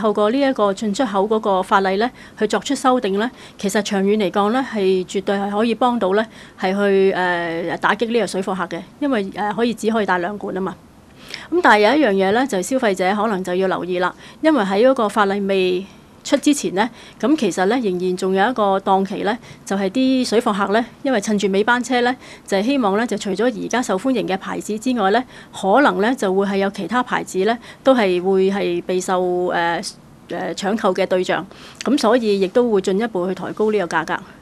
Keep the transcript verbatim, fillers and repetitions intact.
透過呢一個進出口嗰個法例咧，去作出修訂咧，其實長遠嚟講咧，係絕對係可以幫到咧，係去誒、呃、打擊呢個水貨客嘅，因為誒、呃、可以只可以帶兩罐啊嘛。咁但係有一樣嘢咧，就係、是、消費者可能就要留意啦，因為喺嗰個法例未出之前呢，咁其實咧仍然仲有一個檔期咧，就係、是、啲水貨客咧，因為趁住尾班車咧，就係、是、希望咧就除咗而家受歡迎嘅牌子之外咧，可能咧就會係有其他牌子咧，都係會係備受誒誒、呃呃、搶購嘅對象，咁所以亦都會進一步去抬高呢個價格。